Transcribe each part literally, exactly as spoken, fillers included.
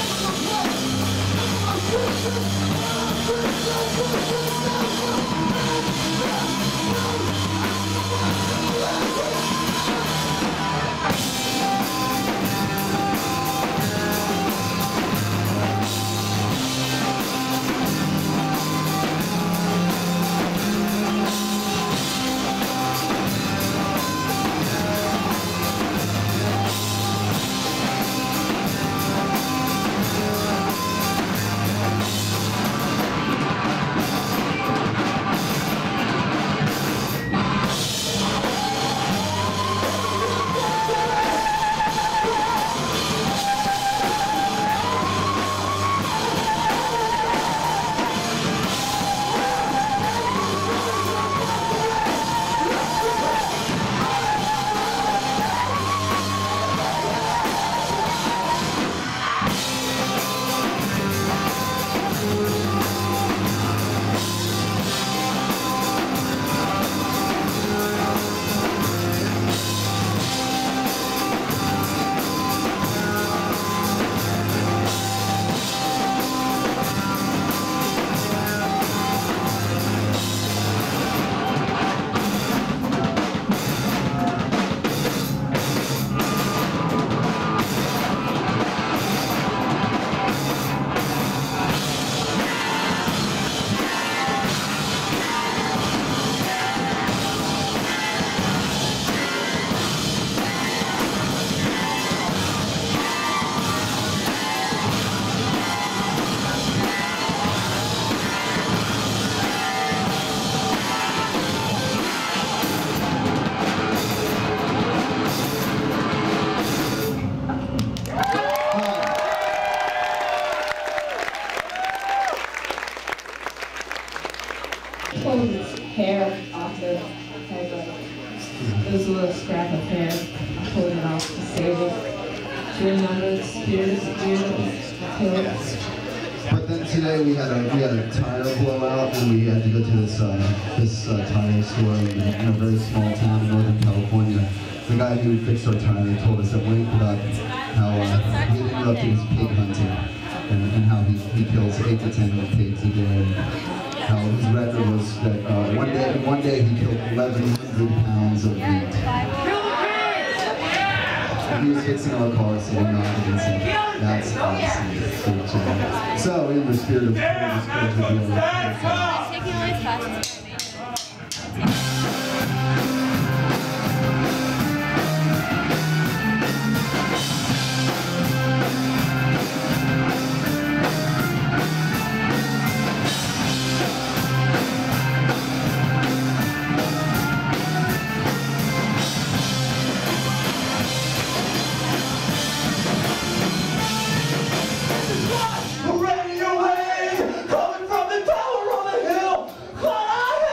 Pulling his hair off the head, like, there was a little scrap of hair. I pulled it off to save it. She remembered Spears, Spears, But then today we had a we had a tire blowout, and we had to go to this uh, this uh, tire store in, in a very small town in Northern California. The guy who fixed our tire told us at length about how uh, he had interrupted his pig hunting, and, and how he, he kills eight to ten pigs a day. How his record was that uh, one day one day he killed eleven hundred pounds of meat. He was fixing our car, so we're not against him. That's awesome. So, in the spirit of taking all his classes. Radio wave coming from the tower on the hill. But I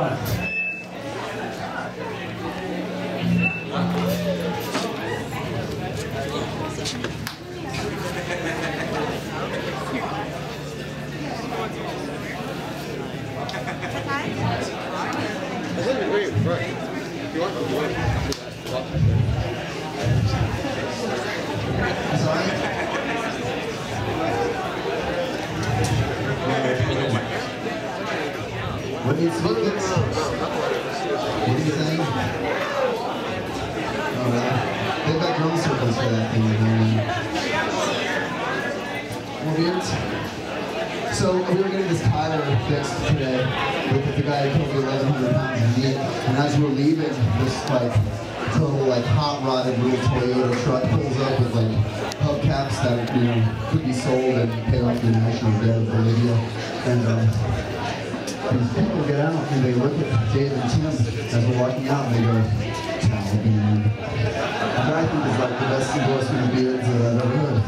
Right. What do you think? What do you think? Oh, really? They've got drum circles for that thing. More beards? So we were getting this tire fixed today with the guy who killed eleven hundred pounds of meat, and as we're leaving, this like total like hot rodded little Toyota truck pulls up with like hubcaps that you know could be sold and pay off the national debt of Bolivia, and. Um, These people get out and they look at Dave and Tim as we're walking out and they go, Taliban. And I think it's like the best endorsement of beards that I've ever heard.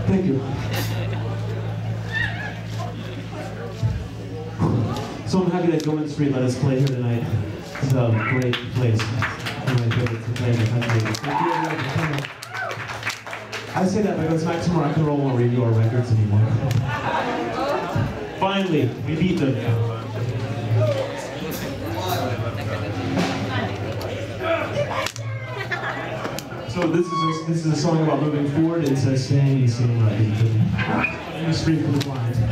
Thank you. So I'm happy that Gilman Street let us play here tonight. It's a great place. One of my favorites to play in the country. Thank you everyone for coming. I say that because Max and Rock and Roll won't review our records anymore. Finally, we beat them. So this is a, this is a song about moving forward. It says staying in the same right. In the street for the blind.